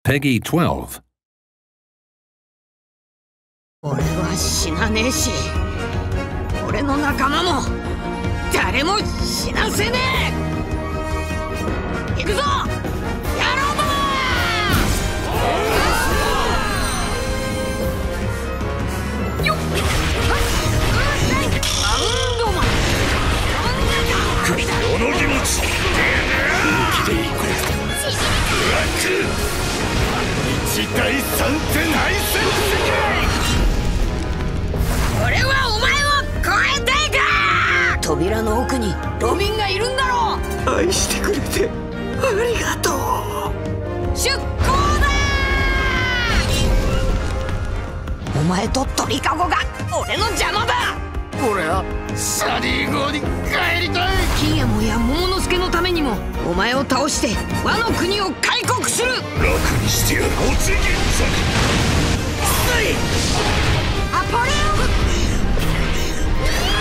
Peggy 12. 俺は死なねえし、俺の仲間も誰も死なせねえ。行くぞ、野郎ども！よっ！ 世の気持ち本気でいこう。ブラック一大三手内戦世界。 俺はお前を超えていく！扉の奥にロビンがいるんだろう。 愛してくれてありがとう。 出航だ！お前と鳥かごが俺の邪魔だ。 俺はサディ号に帰りたい。 金右衛門や桃之助のためにもお前を倒して和の国を開国する。 楽にしてやる。おちぎんざく。 アポレオン！